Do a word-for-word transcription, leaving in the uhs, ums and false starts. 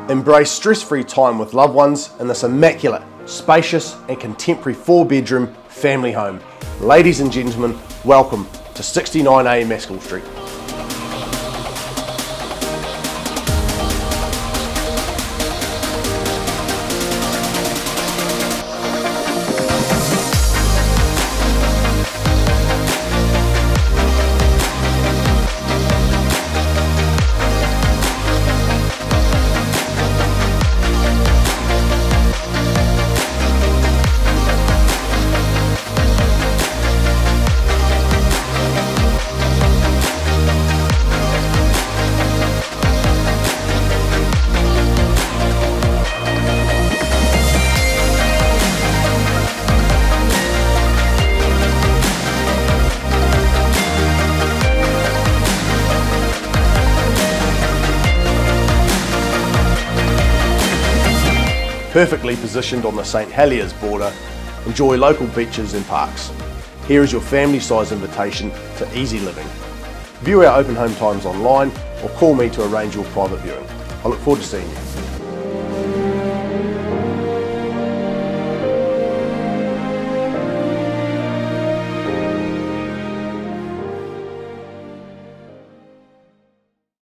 Embrace stress-free time with loved ones in this immaculate, spacious and contemporary four-bedroom family home. Ladies and gentlemen, welcome to sixty-nine A Maskell Street. Perfectly positioned on the Saint Heliers border, enjoy local beaches and parks. Here is your family size invitation to easy living. View our open home times online or call me to arrange your private viewing. I look forward to seeing you.